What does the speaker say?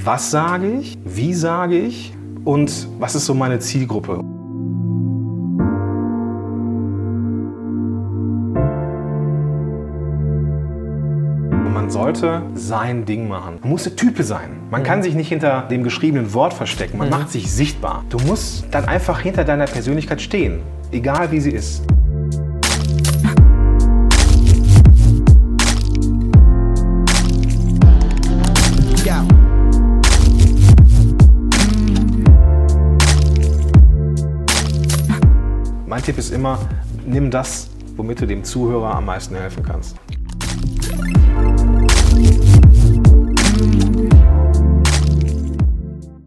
Was sage ich? Wie sage ich? Und was ist so meine Zielgruppe? Man sollte sein Ding machen. Man muss der Type sein. Man kann sich nicht hinter dem geschriebenen Wort verstecken. Man macht sich sichtbar. Du musst dann einfach hinter deiner Persönlichkeit stehen, egal wie sie ist. Mein Tipp ist immer, nimm das, womit du dem Zuhörer am meisten helfen kannst.